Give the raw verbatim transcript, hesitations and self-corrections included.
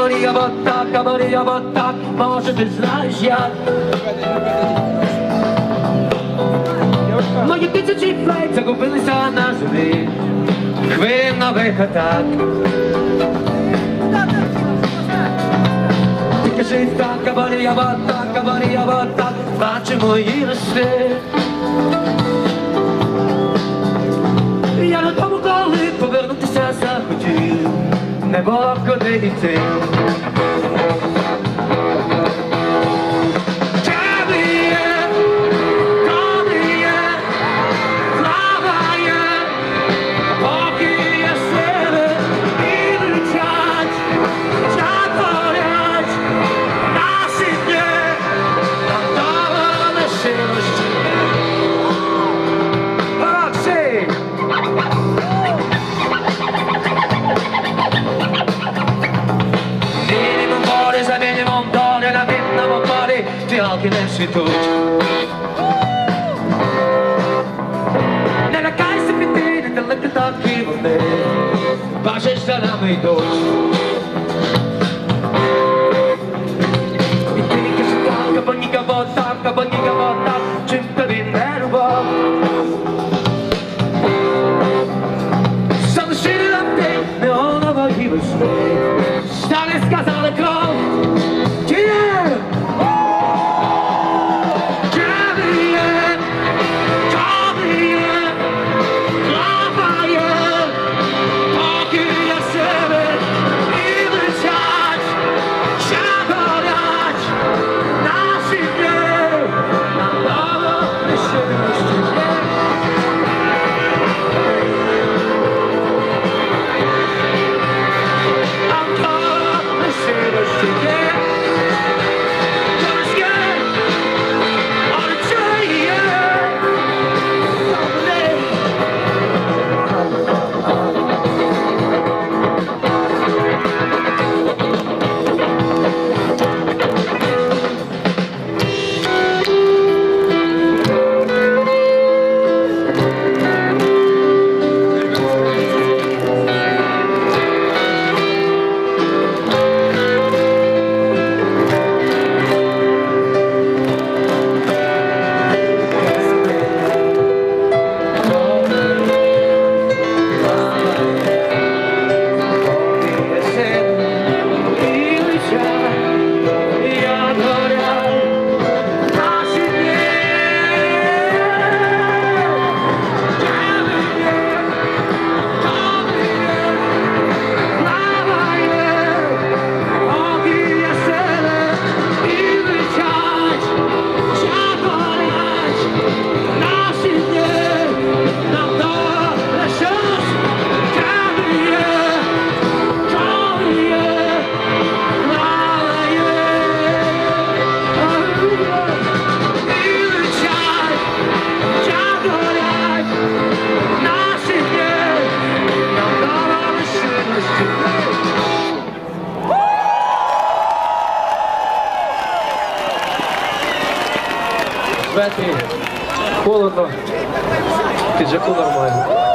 кабарія вот так, кабарія вот так, може ти знаєш як. Мої тисячі флейт загубилися на землі, хвилин нових атак. Ти кажи так, кабарія вот так, кабарія вот так, бачи мої листи. Я на тому, коли повернутися захотів, не було куди йти. Фіалки не світуть. Не лякайся піти, недалеко такі вони, бачиш, за нами йдуть. І ти кажеш так, кабаніка вот так, кабаніка вот так, чим тобі не любов. Залишили нам день неонової весни, стали сказали кров. Ветрі, холодно, піджаку нормально.